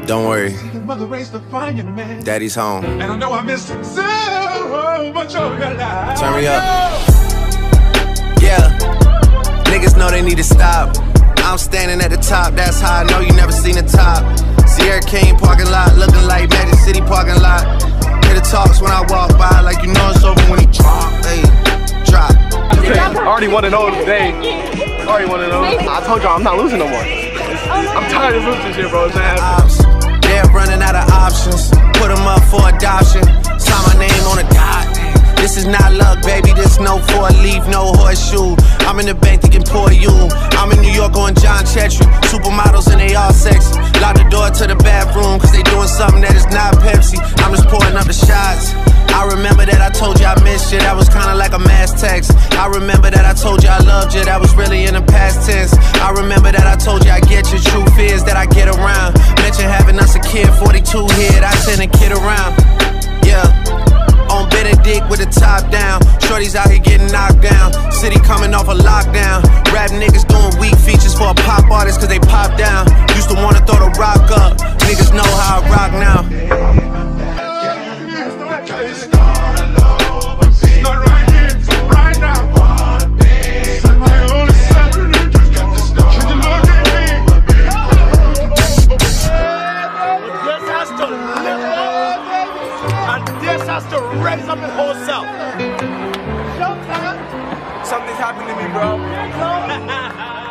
Don't worry, Daddy's home. And I know I missed so much of your life. Turn me up. Yeah, niggas know they need to stop. I'm standing at the top, that's how I know you never seen the top. Sierra King parking lot, looking like Magic City parking lot. Hear the talks when I walk by, like you know it's over when he drop. Hey, drop. I already want to know today. I already want to know. I told y'all I'm not losing no more. I'm tired of losing shit, bro. They're running out of options. Put them up for adoption. Sign my name on a dot. This is not luck, baby. This no four-leaf, no horseshoe. I'm in the bank thinking poor you. I'm in New York on John Chetry. Supermodels and they all sexy. Lock the door to the bathroom, cause they doing something that is not Pepsi. I'm just pouring up the shots. I remember that I told you I missed you. That was kinda like a mass text. I remember that I told you I loved you. That was really in the past tense. I remember that I told you I get you. Truth is that I get around. Mention having us a kid, 42 hit. I tend to kid around. Yeah. On Benedict with the top down. Shorties out here getting knocked down. City coming off a lockdown. Rap niggas doing weak features for a pop artist cause they pop down. Used to wanna throw the rock up. Niggas know how I rock now. To raise up his whole self. Showtime. Something's happening to me, bro.